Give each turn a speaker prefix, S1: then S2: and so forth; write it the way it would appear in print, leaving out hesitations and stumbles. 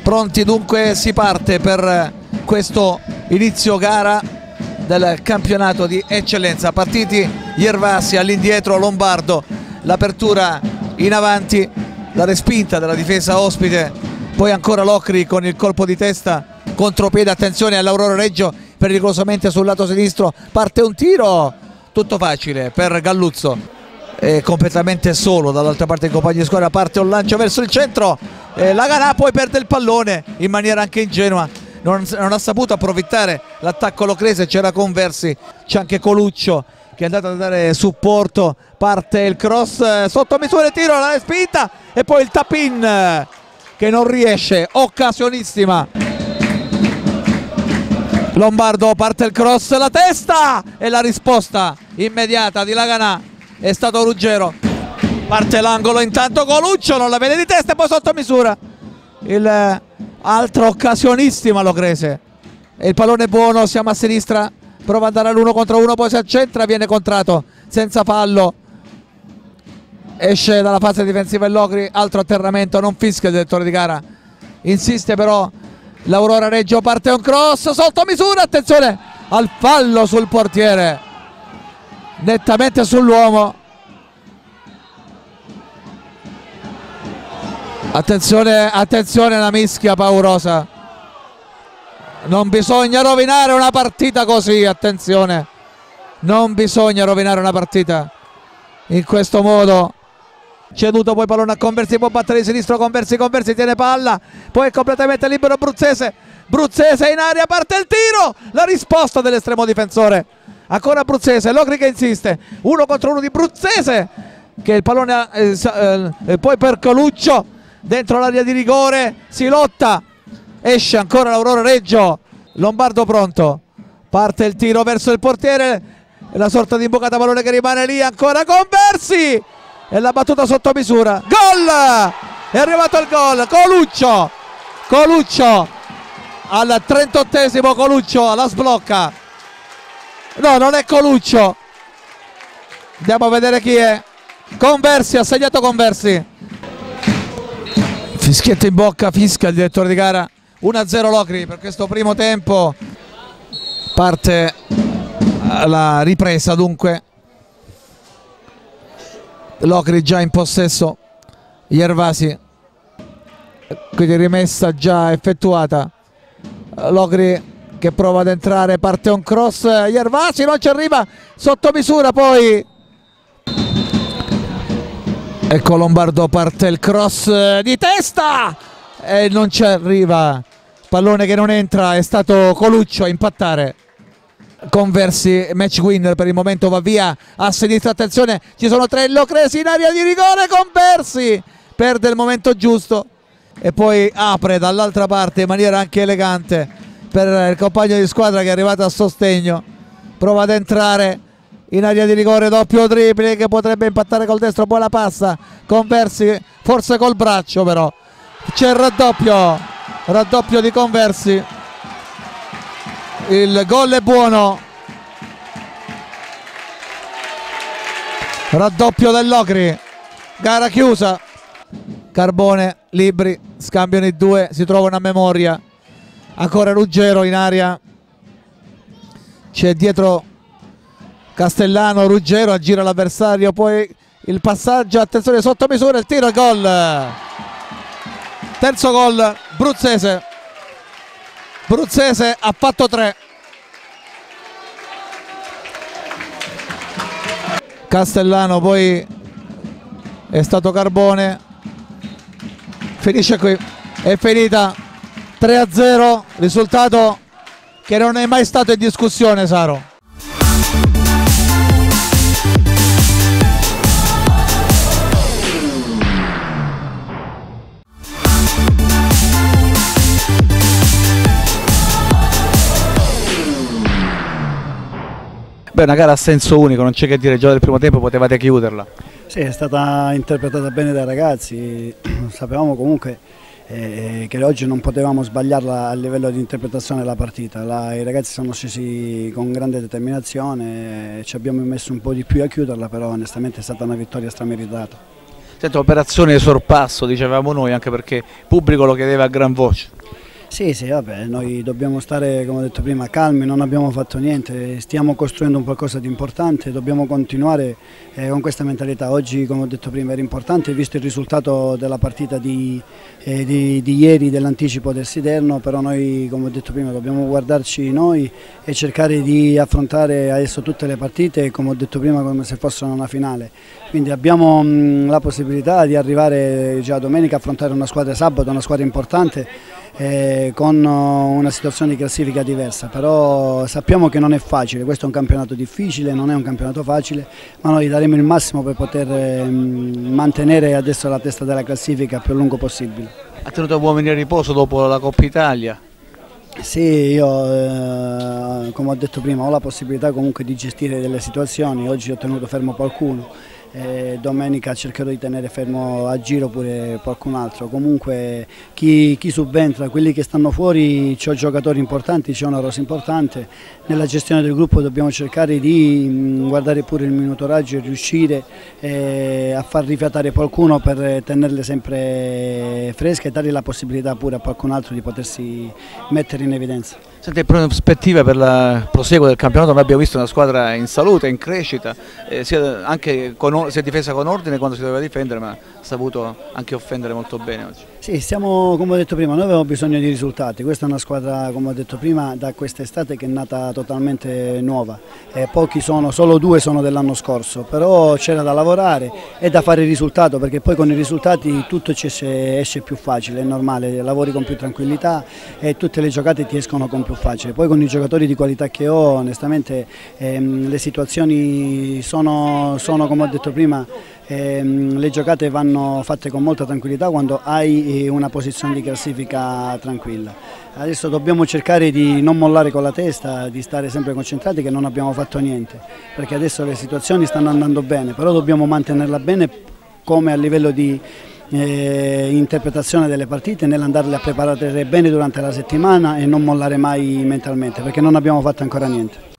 S1: Pronti dunque, si parte per questo inizio gara del campionato di eccellenza. Partiti Iervasi, all'indietro Lombardo, l'apertura in avanti, la respinta della difesa ospite, poi ancora Locri con il colpo di testa contropiede. Attenzione all'Aurora Reggio, pericolosamente sul lato sinistro, parte un tiro, tutto facile per Galluzzo, è completamente solo dall'altra parte il compagno di squadra, parte un lancio verso il centro, la Ganà poi perde il pallone in maniera anche ingenua, non ha saputo approfittare l'attacco locrese. C'era Conversi, c'è anche Coluccio che è andato a dare supporto, parte il cross sotto misura, tiro, la spinta e poi il tap-in che non riesce, occasionissima. Lombardo, parte il cross, la testa e la risposta immediata di Laganà è stato Ruggero. Parte l'angolo, intanto Coluccio non la vede di testa e poi sotto misura. Altra occasionissima Locrese. E il pallone è buono, siamo a sinistra, prova ad andare all'1 contro 1, poi si accentra, viene contrato senza fallo. Esce dalla fase difensiva il Locri, altro atterramento, non fischia il direttore di gara. Insiste però l'Aurora Reggio, parte un cross sotto misura, attenzione al fallo sul portiere, nettamente sull'uomo. Attenzione, attenzione alla mischia paurosa, non bisogna rovinare una partita così, attenzione, non bisogna rovinare una partita in questo modo. Ceduto poi pallone a Conversi, può battere di sinistro Conversi, tiene palla, poi è completamente libero Bruzzese in aria, parte il tiro, la risposta dell'estremo difensore, ancora Bruzzese, Locri che insiste, 1 contro 1 di Bruzzese, che il pallone poi per Coluccio dentro l'area di rigore, si lotta, esce ancora l'Aurora Reggio. Lombardo pronto, parte il tiro verso il portiere, la sorta di imboccata pallone che rimane lì, ancora Conversi e la battuta sotto misura, gol, è arrivato il gol, Coluccio al 38esimo, Coluccio la sblocca, no, non è Coluccio, andiamo a vedere chi è. Conversi, ha segnato Conversi, fischietto in bocca, fischia il direttore di gara. 1-0 Locri per questo primo tempo. Parte la ripresa dunque, Locri già in possesso, Iervasi, quindi rimessa già effettuata. Locri che prova ad entrare, parte un cross, Iervasi non ci arriva, sotto misura poi. Ecco Lombardo, parte il cross di testa e non ci arriva, pallone che non entra, è stato Coluccio a impattare. Conversi, match winner per il momento, va via a sinistra, attenzione, ci sono 3 locresi in area di rigore, Conversi perde il momento giusto e poi apre dall'altra parte in maniera anche elegante per il compagno di squadra che è arrivato a sostegno, prova ad entrare in area di rigore, doppio tripli che potrebbe impattare col destro, poi la passa Conversi, forse col braccio, però c'è il raddoppio di Conversi, il gol è buono, raddoppio del Locri, gara chiusa. Carbone, Libri, scambiano i due, si trovano a memoria, ancora Ruggero in aria, c'è dietro Castellano, Ruggero aggira l'avversario, poi il passaggio, attenzione sotto misura, il tiro, il gol, terzo gol Bruzzese ha fatto 3. Castellano, poi è stato Carbone, finisce qui, è finita 3-0, risultato che non è mai stato in discussione, Saro.
S2: Beh, una gara a senso unico, non c'è che dire, già del primo tempo potevate chiuderla.
S3: Sì, è stata interpretata bene dai ragazzi, sapevamo comunque che oggi non potevamo sbagliarla a livello di interpretazione della partita. I ragazzi sono scesi con grande determinazione, ci abbiamo messo un po' di più a chiuderla, però onestamente è stata una vittoria strameritata.
S2: Senta, operazione sorpasso, dicevamo noi, anche perché il pubblico lo chiedeva a gran voce.
S3: Sì, sì, vabbè, noi dobbiamo stare, come ho detto prima, calmi, non abbiamo fatto niente, stiamo costruendo un qualcosa di importante, dobbiamo continuare con questa mentalità. Oggi, come ho detto prima, era importante, visto il risultato della partita di ieri, dell'anticipo del Siderno, però noi, come ho detto prima, dobbiamo guardarci noi e cercare di affrontare adesso tutte le partite, come ho detto prima, come se fossero una finale. Quindi abbiamo la possibilità di arrivare già domenica a affrontare una squadra sabato, una squadra importante, con una situazione di classifica diversa, però sappiamo che non è facile, questo è un campionato difficile, non è un campionato facile, ma noi daremo il massimo per poter mantenere adesso la testa della classifica più a lungo possibile.
S2: Ha tenuto uomini a riposo dopo la Coppa Italia?
S3: Sì, io come ho detto prima ho la possibilità comunque di gestire delle situazioni, oggi ho tenuto fermo qualcuno. Domenica cercherò di tenere fermo a giro pure qualcun altro. Comunque chi subentra, quelli che stanno fuori, c'ho giocatori importanti, c'è una rosa importante. Nella gestione del gruppo dobbiamo cercare di guardare pure il minutaggio e riuscire a far rifiatare qualcuno per tenerle sempre fresche e dare la possibilità pure a qualcun altro di potersi mettere in evidenza.
S2: Senti, prospettive per il proseguo del campionato? Noi abbiamo visto una squadra in salute, in crescita, si è difesa con ordine quando si doveva difendere, ma ha saputo anche offendere molto bene oggi.
S3: Sì, come ho detto prima, noi avevamo bisogno di risultati, questa è una squadra, come ho detto prima, da quest'estate che è nata totalmente nuova, pochi sono, solo 2 sono dell'anno scorso, però c'era da lavorare e da fare il risultato, perché poi con i risultati tutto esce più facile, è normale, lavori con più tranquillità e tutte le giocate ti escono con più facile. Poi con i giocatori di qualità che ho, onestamente le situazioni sono come ho detto prima, le giocate vanno fatte con molta tranquillità quando hai una posizione di classifica tranquilla. Adesso dobbiamo cercare di non mollare con la testa, di stare sempre concentrati che non abbiamo fatto niente, perché adesso le situazioni stanno andando bene, però dobbiamo mantenerla bene come a livello di interpretazione delle partite, nell'andarle a preparare bene durante la settimana e non mollare mai mentalmente, perché non abbiamo fatto ancora niente.